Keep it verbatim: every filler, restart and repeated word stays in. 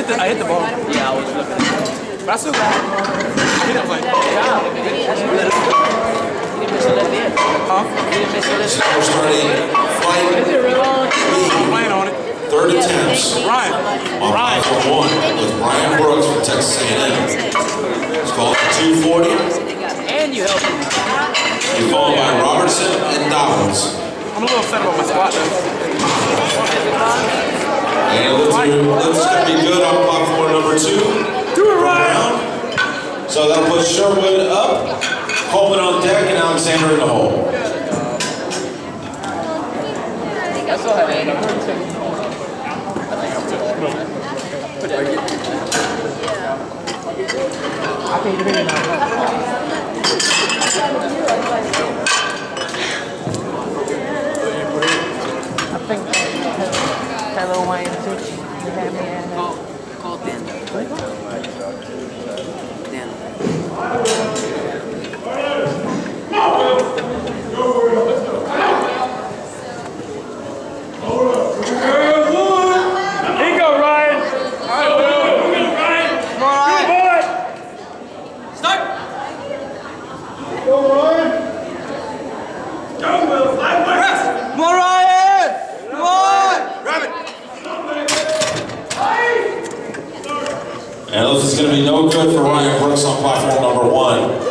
the, I hit the ball. Yeah, I was looking at it. But I still got it. I hit it, I was like, yeah. You didn't miss a little bit. Huh? You didn't miss a little bit. We're starting flight I'm playing on it. third attempts Ryan. on Ryan. platform one with Brian Brooks from Texas A and M. It's called the two forty. And you helped him. You're followed by Robertson and Dobbins. I'm a little upset about my squat though. And let's do, let's gonna be good on platform number two. Do it, Ryan. So that puts Sherwood up, Coleman on deck, and Alexander in the hole. That's all right. I can't get in now. I think hello Wayne too. You had me at Call, call Dan. Dan. Here you go, Ryan. All right, Will. Ryan. Come on, Ryan. Good boy. Start. Go, Ryan. Go, Will. Fly, fly. Come on, Ryan. Come on. Grab it. And this is going to be no good for Ryan Brooks on platform number one.